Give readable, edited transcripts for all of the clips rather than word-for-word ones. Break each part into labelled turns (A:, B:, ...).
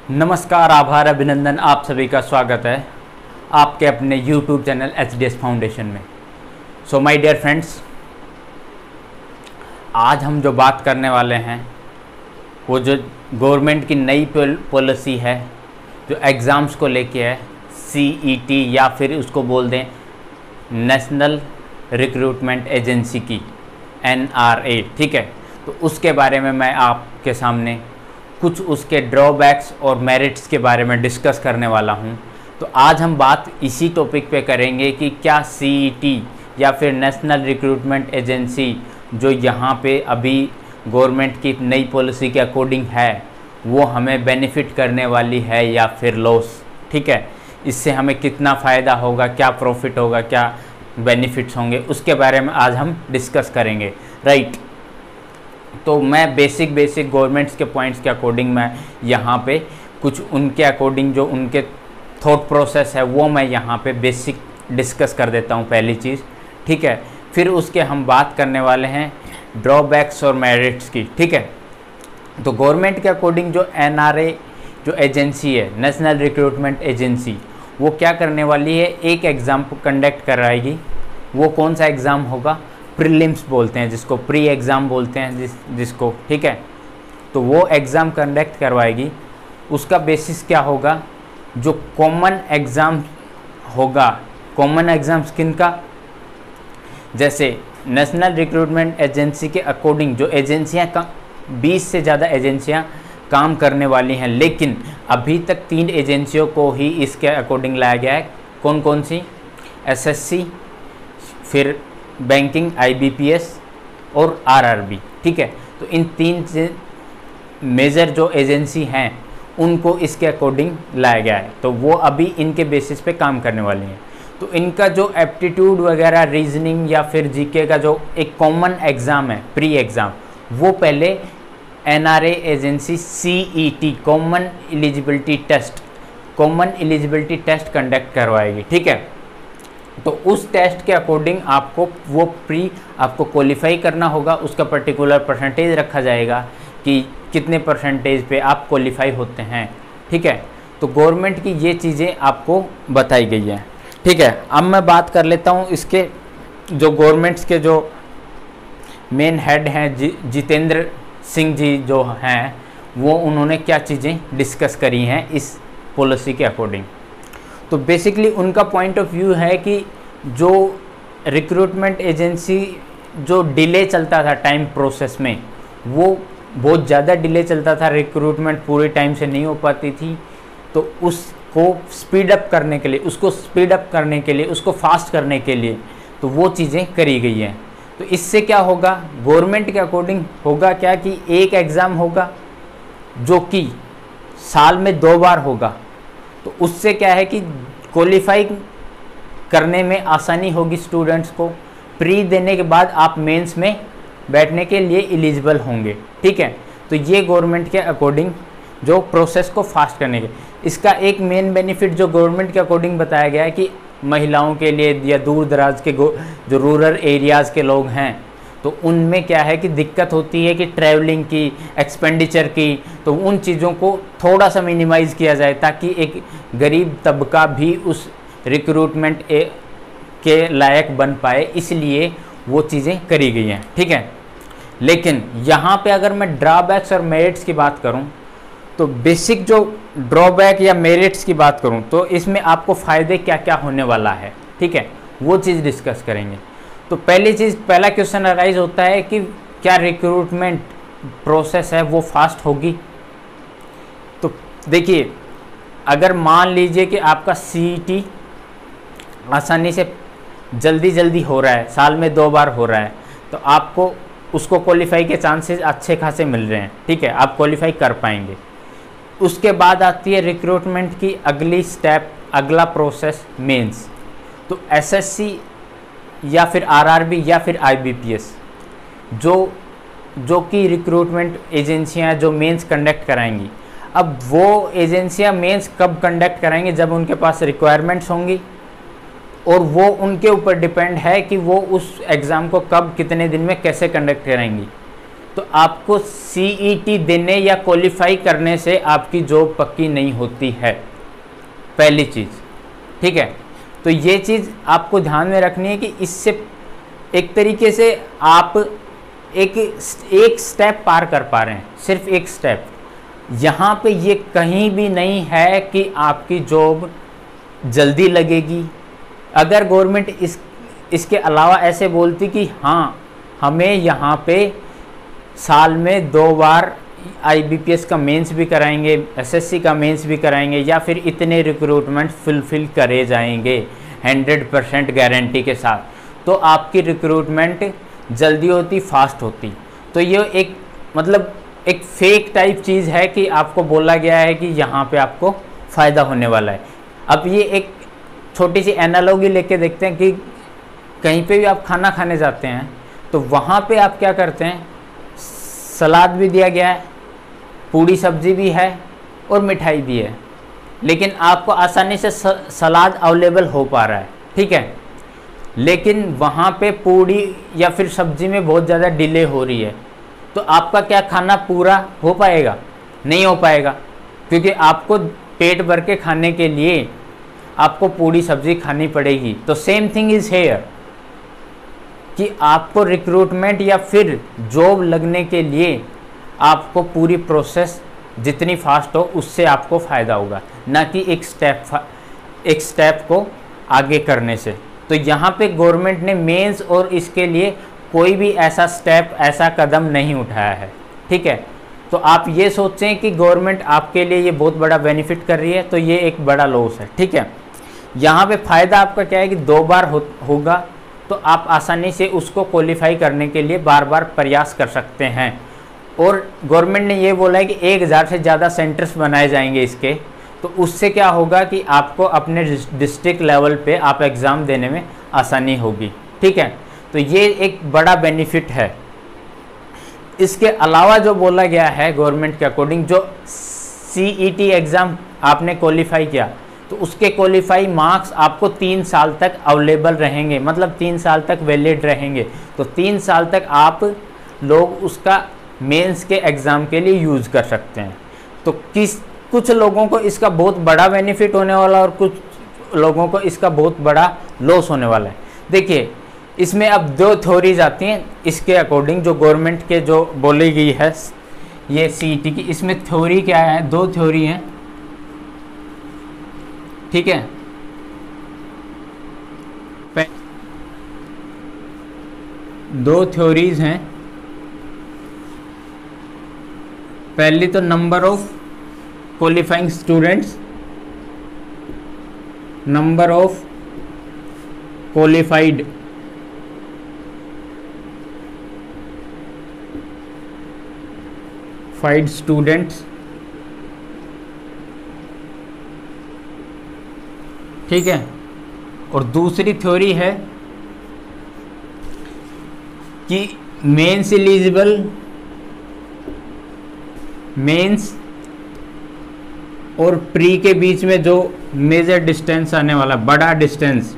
A: नमस्कार, आभार, अभिनंदन, आप सभी का स्वागत है आपके अपने YouTube चैनल HDS फाउंडेशन में। सो माय डियर फ्रेंड्स, आज हम जो बात करने वाले हैं वो जो गवर्नमेंट की नई पॉलिसी है जो एग्ज़ाम्स को लेके है, CET या फिर उसको बोल दें नेशनल रिक्रूटमेंट एजेंसी की NRA, ठीक है। तो उसके बारे में मैं आपके सामने कुछ उसके ड्रॉबैक्स और मेरिट्स के बारे में डिस्कस करने वाला हूं। तो आज हम बात इसी टॉपिक पे करेंगे कि क्या CET या फिर नेशनल रिक्रूटमेंट एजेंसी जो यहाँ पे अभी गवर्नमेंट की नई पॉलिसी के अकॉर्डिंग है वो हमें बेनिफिट करने वाली है या फिर लॉस, ठीक है। इससे हमें कितना फ़ायदा होगा, क्या प्रॉफिट होगा, क्या बेनिफिट्स होंगे, उसके बारे में आज हम डिस्कस करेंगे, राइट। तो मैं बेसिक गवर्नमेंट्स के पॉइंट्स के अकॉर्डिंग मैं यहाँ पे कुछ उनके अकॉर्डिंग जो उनके थॉट प्रोसेस है वो मैं यहाँ पे बेसिक डिस्कस कर देता हूँ, पहली चीज़, ठीक है। फिर उसके हम बात करने वाले हैं ड्रॉबैक्स और मेरिट्स की, ठीक है। तो गवर्नमेंट के अकॉर्डिंग जो NRA जो एजेंसी है, नेशनल रिक्रूटमेंट एजेंसी, वो क्या करने वाली है, एक एग्ज़ाम कंडक्ट कराएगी। वो कौन सा एग्ज़ाम होगा? प्रीलिम्स बोलते हैं जिसको, प्री एग्ज़ाम बोलते हैं जिसको, ठीक है। तो वो एग्ज़ाम कंडक्ट करवाएगी। उसका बेसिस क्या होगा? जो कॉमन एग्ज़ाम होगा, कॉमन एग्ज़ाम्स किन का? जैसे नेशनल रिक्रूटमेंट एजेंसी के अकॉर्डिंग जो एजेंसियाँ 20 से ज़्यादा एजेंसियाँ काम करने वाली हैं, लेकिन अभी तक 3 एजेंसियों को ही इसके अकॉर्डिंग लाया गया है। कौन कौन सी? SSC, फिर बैंकिंग IBPS और RRB, ठीक है। तो इन 3 से मेजर जो एजेंसी हैं उनको इसके अकॉर्डिंग लाया गया है। तो वो अभी इनके बेसिस पे काम करने वाली हैं। तो इनका जो एप्टीट्यूड वगैरह, रीजनिंग या फिर GK का जो एक कॉमन एग्ज़ाम है, प्री एग्ज़ाम, वो पहले NRA agency CET common eligibility test conduct करवाएगी, ठीक है। तो उस टेस्ट के अकॉर्डिंग आपको वो आपको क्वालिफाई करना होगा। उसका पर्टिकुलर परसेंटेज रखा जाएगा कि कितने परसेंटेज पे आप क्वालिफाई होते हैं, ठीक है। तो गवर्नमेंट की ये चीज़ें आपको बताई गई हैं, ठीक है। अब मैं बात कर लेता हूँ इसके जो गवर्नमेंट्स के जो मेन हेड हैं, जितेंद्र सिंह जी जो हैं, वो उन्होंने क्या चीज़ें डिस्कस करी हैं इस पॉलिसी के अकॉर्डिंग। तो बेसिकली उनका पॉइंट ऑफ व्यू है कि जो रिक्रूटमेंट एजेंसी जो डिले चलता था टाइम प्रोसेस में, वो बहुत ज़्यादा डिले चलता था, रिक्रूटमेंट पूरे टाइम से नहीं हो पाती थी। तो उसको स्पीड अप करने के लिए, उसको फास्ट करने के लिए तो वो चीज़ें करी गई हैं। तो इससे क्या होगा? गवर्नमेंट के अकॉर्डिंग होगा क्या कि एक एग्ज़ाम होगा जो कि साल में 2 बार होगा। तो उससे क्या है कि क्वालिफाई करने में आसानी होगी स्टूडेंट्स को। प्री देने के बाद आप मेंस में बैठने के लिए एलिजिबल होंगे, ठीक है। तो ये गवर्नमेंट के अकॉर्डिंग जो प्रोसेस को फास्ट करने के, इसका एक मेन बेनिफिट जो गवर्नमेंट के अकॉर्डिंग बताया गया है कि महिलाओं के लिए या दूर दराज के जो रूरल एरियाज़ के लोग हैं, तो उनमें क्या है कि दिक्कत होती है कि ट्रैवलिंग की, एक्सपेंडिचर की, तो उन चीज़ों को थोड़ा सा मिनिमाइज़ किया जाए ताकि एक गरीब तबका भी उस रिक्रूटमेंट के लायक बन पाए। इसलिए वो चीज़ें करी गई हैं, ठीक है। लेकिन यहाँ पे अगर मैं ड्रॉबैक्स और मेरिट्स की बात करूँ, तो बेसिक जो ड्रॉबैक या मेरिट्स की बात करूँ तो इसमें आपको फ़ायदे क्या क्या होने वाला है, ठीक है, वो चीज़ डिस्कस करेंगे। तो पहला क्वेश्चन अराइज होता है कि क्या रिक्रूटमेंट प्रोसेस है वो फास्ट होगी? तो देखिए, अगर मान लीजिए कि आपका CET आसानी से जल्दी हो रहा है, साल में 2 बार हो रहा है, तो आपको उसको क्वालिफाई के चांसेस अच्छे खासे मिल रहे हैं, ठीक है, आप क्वालिफाई कर पाएंगे। उसके बाद आती है रिक्रूटमेंट की अगली स्टेप, अगला प्रोसेस मेंस। तो SSC या फिर RRB या फिर IBPS जो कि रिक्रूटमेंट एजेंसियां जो मेंस कंडक्ट कराएंगी। अब वो एजेंसियां मेंस कब कंडक्ट कराएंगी? जब उनके पास रिक्वायरमेंट्स होंगी, और वो उनके ऊपर डिपेंड है कि वो उस एग्ज़ाम को कब, कितने दिन में, कैसे कंडक्ट कराएंगी। तो आपको CET देने या क्वालिफाई करने से आपकी जॉब पक्की नहीं होती है, पहली चीज़। ठीक है, तो ये चीज़ आपको ध्यान में रखनी है कि इससे एक तरीके से आप एक स्टेप पार कर पा रहे हैं, सिर्फ एक स्टेप। यहाँ पे ये कहीं भी नहीं है कि आपकी जॉब जल्दी लगेगी। अगर गवर्नमेंट इसके अलावा ऐसे बोलती कि हाँ हमें यहाँ पे साल में 2 बार IBPS का मेंस भी कराएंगे, SSC का मेंस भी कराएंगे, या फिर इतने रिक्रूटमेंट फुलफिल करे जाएंगे 100% गारंटी के साथ, तो आपकी रिक्रूटमेंट जल्दी होती, फास्ट होती। तो ये एक मतलब एक फेक टाइप चीज़ है कि आपको बोला गया है कि यहाँ पे आपको फ़ायदा होने वाला है। अब ये एक छोटी सी एनालॉजी लेके देखते हैं कि कहीं पे भी आप खाना खाने जाते हैं तो वहाँ पे आप क्या करते हैं, सलाद भी दिया गया है, पूड़ी सब्जी भी है और मिठाई भी है, लेकिन आपको आसानी से सलाद अवेलेबल हो पा रहा है। ठीक है, लेकिन वहाँ पे पूड़ी या फिर सब्जी में बहुत ज़्यादा डिले हो रही है, तो आपका क्या खाना पूरा हो पाएगा? नहीं हो पाएगा, क्योंकि आपको पेट भर के खाने के लिए आपको पूरी सब्जी खानी पड़ेगी। तो सेम थिंग इज़ हेयर कि आपको रिक्रूटमेंट या फिर जॉब लगने के लिए आपको पूरी प्रोसेस जितनी फास्ट हो उससे आपको फ़ायदा होगा, ना कि एक स्टेप को आगे करने से। तो यहाँ पे गवर्नमेंट ने मेंस और इसके लिए कोई भी ऐसा स्टेप, ऐसा कदम नहीं उठाया है। ठीक है, तो आप ये सोचें कि गवर्नमेंट आपके लिए ये बहुत बड़ा बेनिफिट कर रही है, तो ये एक बड़ा लॉस है। ठीक है, यहाँ पे फ़ायदा आपका क्या है कि 2 बार होगा, तो आप आसानी से उसको क्वालिफाई करने के लिए बार बार प्रयास कर सकते हैं। और गवर्नमेंट ने ये बोला है कि 1000 से ज़्यादा सेंटर्स बनाए जाएंगे इसके, तो उससे क्या होगा कि आपको अपने डिस्ट्रिक्ट लेवल पे आप एग्ज़ाम देने में आसानी होगी। ठीक है, तो ये एक बड़ा बेनिफिट है। इसके अलावा जो बोला गया है गवर्नमेंट के अकॉर्डिंग, जो CET एग्ज़ाम आपने क्वालिफाई किया तो उसके क्वालिफाई मार्क्स आपको 3 साल तक अवेलेबल रहेंगे, मतलब 3 साल तक वैलिड रहेंगे। तो 3 साल तक आप लोग उसका मेंस के एग्ज़ाम के लिए यूज़ कर सकते हैं। तो कुछ लोगों को इसका बहुत बड़ा बेनिफिट होने वाला है और कुछ लोगों को इसका बहुत बड़ा लॉस होने वाला है। देखिए, इसमें अब 2 थ्योरीज आती हैं इसके अकॉर्डिंग, जो गवर्नमेंट के जो बोली गई है ये CET की। इसमें थ्योरी क्या है, 2 थ्योरी हैं। ठीक है, 2 थ्योरीज हैं। पहली तो number of qualifying students, number of qualified students. ठीक है, और दूसरी थ्योरी है कि मेंस एलिजिबल, मेंस और प्री के बीच में जो मेजर डिस्टेंस आने वाला, बड़ा डिस्टेंस।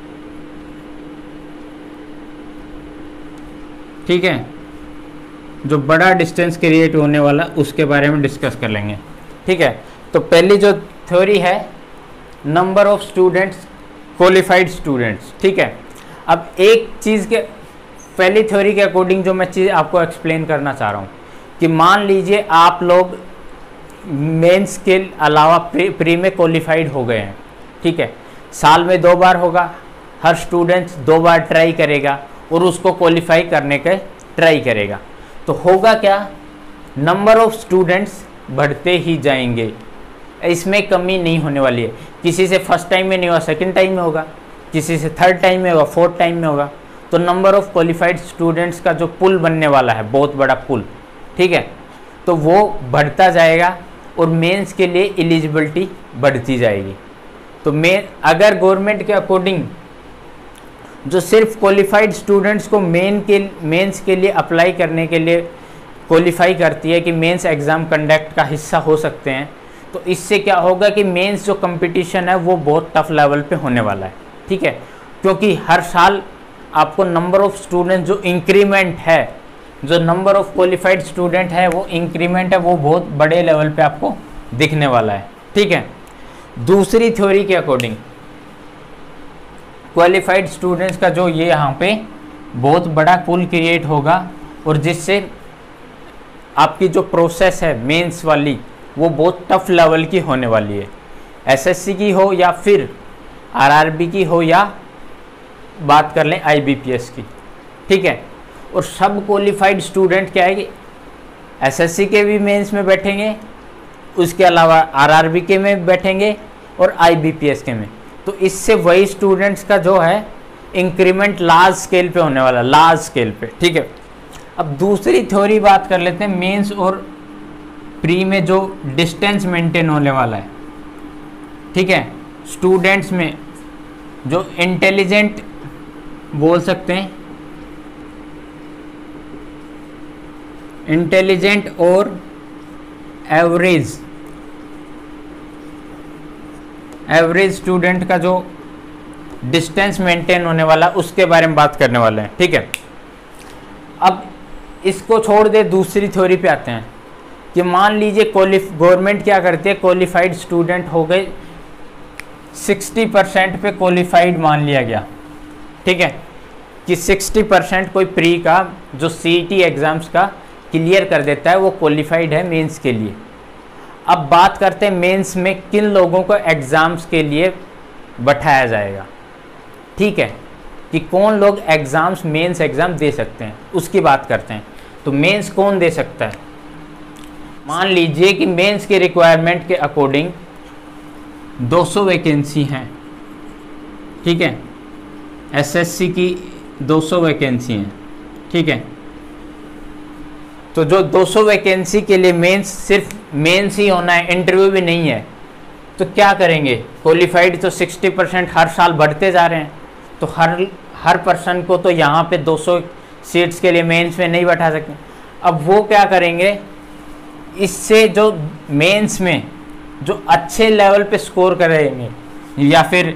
A: ठीक है, जो बड़ा डिस्टेंस क्रिएट होने वाला उसके बारे में डिस्कस कर लेंगे। ठीक है, तो पहली जो थ्योरी है number of students, qualified students. ठीक है, अब एक चीज़ के पहली थ्योरी के अकॉर्डिंग जो मैं चीज़ आपको एक्सप्लेन करना चाह रहा हूँ कि मान लीजिए आप लोग मेंस के अलावा प्री में क्वालिफाइड हो गए हैं। ठीक है, साल में 2 बार होगा, हर स्टूडेंट 2 बार ट्राई करेगा और उसको क्वालिफाई करने के ट्राई करेगा। तो होगा क्या, नंबर ऑफ स्टूडेंट्स बढ़ते ही जाएंगे, इसमें कमी नहीं होने वाली है। किसी से फर्स्ट टाइम में नहीं होगा, सेकंड टाइम में होगा, किसी से थर्ड टाइम में होगा, फोर्थ टाइम में होगा। तो नंबर ऑफ क्वालिफाइड स्टूडेंट्स का जो पुल बनने वाला है, बहुत बड़ा पुल, ठीक है, तो वो बढ़ता जाएगा और मेंस के लिए एलिजिबिलिटी बढ़ती जाएगी। तो अगर गवर्नमेंट के अकॉर्डिंग जो सिर्फ क्वालिफाइड स्टूडेंट्स को मेंस के लिए अप्लाई करने के लिए क्वालिफाई करती है कि मेंस एग्ज़ाम कंडक्ट का हिस्सा हो सकते हैं, तो इससे क्या होगा कि मेंस जो कंपटीशन है वो बहुत टफ लेवल पे होने वाला है। ठीक है, क्योंकि हर साल आपको नंबर ऑफ स्टूडेंट्स जो इंक्रीमेंट है जो नंबर ऑफ क्वालिफाइड स्टूडेंट है वो इंक्रीमेंट है वो बहुत बड़े लेवल पे आपको दिखने वाला है। ठीक है, दूसरी थ्योरी के अकॉर्डिंग क्वालिफाइड स्टूडेंट्स का जो ये यहाँ पे बहुत बड़ा पूल क्रिएट होगा और जिससे आपकी जो प्रोसेस है मेंस वाली वो बहुत टफ लेवल की होने वाली है, एसएससी की हो या फिर आरआरबी की हो या बात कर लें आईबीपीएस की। ठीक है, और सब क्वालिफाइड स्टूडेंट क्या है कि एसएससी के भी मेंस में बैठेंगे, उसके अलावा आरआरबी के में बैठेंगे और आईबीपीएस के में। तो इससे वही स्टूडेंट्स का जो है इंक्रीमेंट लार्ज स्केल पे होने वाला, लार्ज स्केल पे। ठीक है, अब दूसरी थ्योरी बात कर लेते हैं मेंस और प्री में जो डिस्टेंस मेंटेन होने वाला है। ठीक है, स्टूडेंट्स में जो इंटेलिजेंट बोल सकते हैं, इंटेलिजेंट और एवरेज स्टूडेंट का जो डिस्टेंस मेंटेन होने वाला उसके बारे में बात करने वाले हैं। ठीक है, अब इसको छोड़ दे दूसरी थ्योरी पे आते हैं कि मान लीजिए गवर्नमेंट क्या करती है, क्वालिफाइड स्टूडेंट हो गए 60% पे क्वालिफाइड मान लिया गया। ठीक है, कि 60% कोई प्री का जो सीईटी एग्जाम्स का क्लियर कर देता है वो क्वालिफाइड है मेंस के लिए। अब बात करते हैं मेंस में किन लोगों को एग्ज़ाम्स के लिए बैठाया जाएगा। ठीक है, कि कौन लोग एग्ज़ाम्स मेंस एग्ज़ाम दे सकते हैं उसकी बात करते हैं। तो मेंस कौन दे सकता है, मान लीजिए कि मेंस के रिक्वायरमेंट के अकॉर्डिंग 200 वैकेंसी हैं। ठीक है, एसएससी की 200 वैकेंसी हैं। ठीक है, तो जो 200 वैकेंसी के लिए मेंस, सिर्फ मेंस ही होना है, इंटरव्यू भी नहीं है, तो क्या करेंगे, क्वालिफाइड तो 60% हर साल बढ़ते जा रहे हैं, तो हर पर्सन को तो यहाँ पे 200 सीट्स के लिए मेंस में नहीं बैठा सकते। अब वो क्या करेंगे, इससे जो मेंस में जो अच्छे लेवल पे स्कोर करेंगे, या फिर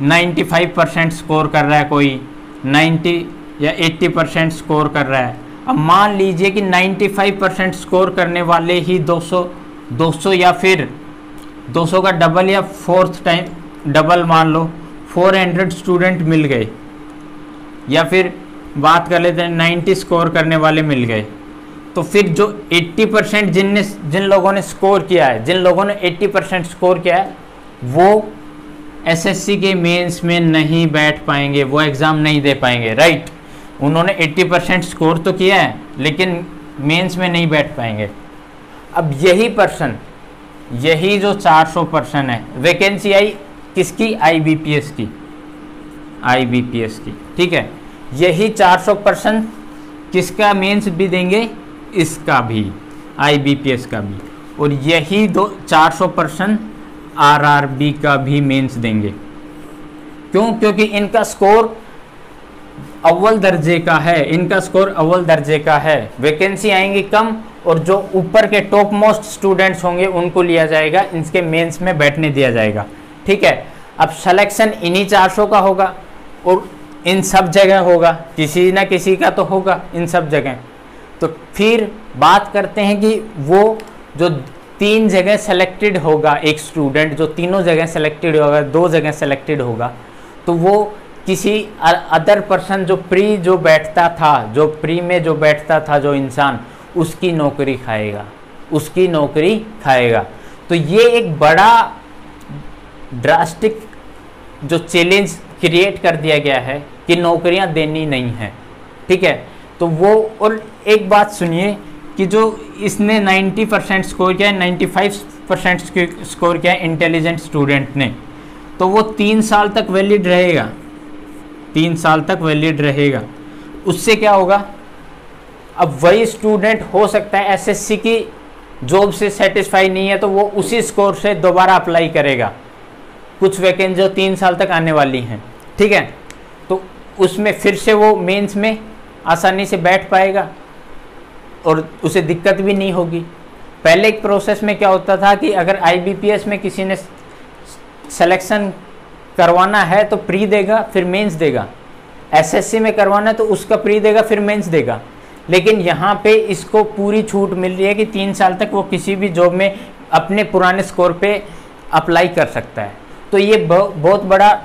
A: 95% स्कोर कर रहा है कोई, 90 या 80% स्कोर कर रहा है। अब मान लीजिए कि 95% स्कोर करने वाले ही 200 या फिर 200 का डबल या फोर्थ टाइम डबल मान लो 400 स्टूडेंट मिल गए, या फिर बात कर लेते हैं 90 स्कोर करने वाले मिल गए। तो फिर जो 80% जिन लोगों ने स्कोर किया है, जिन लोगों ने 80% स्कोर किया है, वो एसएससी के मेंस में नहीं बैठ पाएंगे, वो एग्ज़ाम नहीं दे पाएंगे। राइट, उन्होंने 80% स्कोर तो किया है लेकिन मेंस में नहीं बैठ पाएंगे। अब यही पर्सन, यही जो 400 पर्सन है, वैकेंसी आई किसकी, आईबीपीएस की, आईबीपीएस की। ठीक है, यही 400 पर्सन किसका मेंस भी देंगे, इसका भी, आईबीपीएस का भी, और यही 400 पर्सन आरआरबी का भी मेंस देंगे। क्यों, क्योंकि इनका स्कोर अव्वल दर्जे का है, इनका स्कोर अव्वल दर्जे का है। वैकेंसी आएंगी कम और जो ऊपर के टॉप मोस्ट स्टूडेंट्स होंगे उनको लिया जाएगा, इनके मेंस में बैठने दिया जाएगा। ठीक है, अब सिलेक्शन इन्हीं 400 का होगा और इन सब जगह होगा, किसी ना किसी का तो होगा इन सब जगह। तो फिर बात करते हैं कि वो जो 3 जगह सेलेक्टेड होगा, एक स्टूडेंट जो तीनों जगह सेलेक्टेड होगा, 2 जगह सेलेक्टेड होगा, तो वो किसी अदर पर्सन जो बैठता था, जो प्री में जो बैठता था जो इंसान, उसकी नौकरी खाएगा, उसकी नौकरी खाएगा। तो ये एक बड़ा ड्रास्टिक जो चैलेंज क्रिएट कर दिया गया है कि नौकरियां देनी नहीं है। ठीक है, तो वो, और एक बात सुनिए कि जो इसने 90% स्कोर किया है, 95% स्कोर किया है इंटेलिजेंट स्टूडेंट ने, तो वो 3 साल तक वैलिड रहेगा, 3 साल तक वैलिड रहेगा। उससे क्या होगा, अब वही स्टूडेंट हो सकता है एसएससी की जॉब से सेटिस्फाई नहीं है तो वो उसी स्कोर से दोबारा अप्लाई करेगा, कुछ वैकेंसी जो 3 साल तक आने वाली हैं। ठीक है, तो उसमें फिर से वो मेंस में आसानी से बैठ पाएगा और उसे दिक्कत भी नहीं होगी। पहले एक प्रोसेस में क्या होता था कि अगर आईबीपीएस में किसी ने सिलेक्शन करवाना है तो प्री देगा फिर मेंस देगा, एसएससी में करवाना है तो उसका प्री देगा फिर मेंस देगा। लेकिन यहाँ पे इसको पूरी छूट मिल रही है कि 3 साल तक वो किसी भी जॉब में अपने पुराने स्कोर पे अप्लाई कर सकता है। तो ये बहुत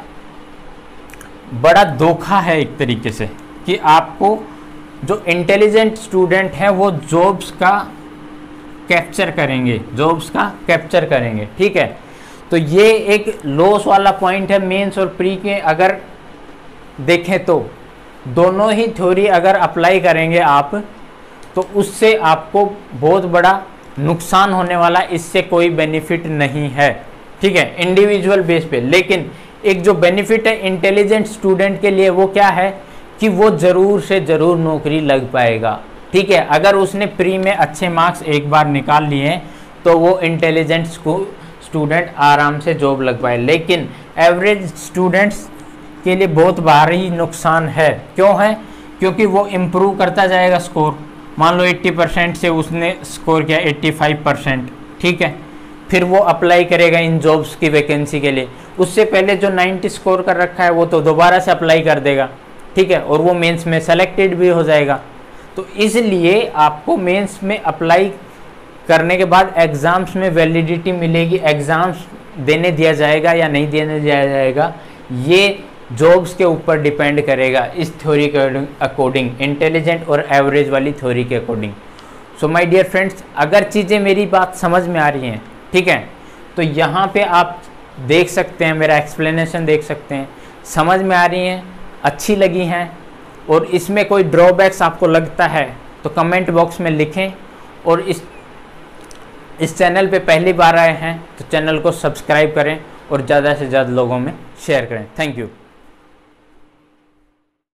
A: बड़ा धोखा है एक तरीके से कि आपको जो इंटेलिजेंट स्टूडेंट हैं वो जॉब्स का कैप्चर करेंगे, ठीक है। तो ये एक लॉस वाला पॉइंट है मेंस और प्री के। अगर देखें तो दोनों ही थ्योरी अगर अप्लाई करेंगे आप, तो उससे आपको बहुत बड़ा नुकसान होने वाला, इससे कोई बेनिफिट नहीं है, ठीक है, इंडिविजुअल बेस पे। लेकिन एक जो बेनिफिट है इंटेलिजेंट स्टूडेंट के लिए वो क्या है कि वो ज़रूर से ज़रूर नौकरी लग पाएगा, ठीक है। अगर उसने प्री में अच्छे मार्क्स एक बार निकाल लिए तो वो इंटेलिजेंट स्टूडेंट आराम से जॉब लग पाए। लेकिन एवरेज स्टूडेंट्स के लिए बहुत भारी नुकसान है। क्यों है? क्योंकि वो इम्प्रूव करता जाएगा स्कोर। मान लो 80% से उसने स्कोर किया 85%, ठीक है, फिर वो अप्लाई करेगा इन जॉब्स की वैकेंसी के लिए। उससे पहले जो 90 स्कोर कर रखा है वो तो दोबारा से अप्लाई कर देगा, ठीक है, और वो मेंस में सेलेक्टेड भी हो जाएगा। तो इसलिए आपको मेंस में अप्लाई करने के बाद एग्ज़ाम्स में वैलिडिटी मिलेगी, एग्ज़ाम्स देने दिया जाएगा या नहीं देने दिया जाएगा, ये जॉब्स के ऊपर डिपेंड करेगा इस थ्योरी के अकॉर्डिंग, इंटेलिजेंट और एवरेज वाली थ्योरी के according. So my dear friends, अगर चीज़ें मेरी बात समझ में आ रही हैं, ठीक है, तो यहाँ पे आप देख सकते हैं, मेरा एक्सप्लेनेशन देख सकते हैं, समझ में आ रही हैं, अच्छी लगी हैं, और इसमें कोई ड्रॉबैक्स आपको लगता है तो कमेंट बॉक्स में लिखें। और इस चैनल पे पहली बार आए हैं तो चैनल को सब्सक्राइब करें और ज़्यादा से ज़्यादा लोगों में शेयर करें। Thank you.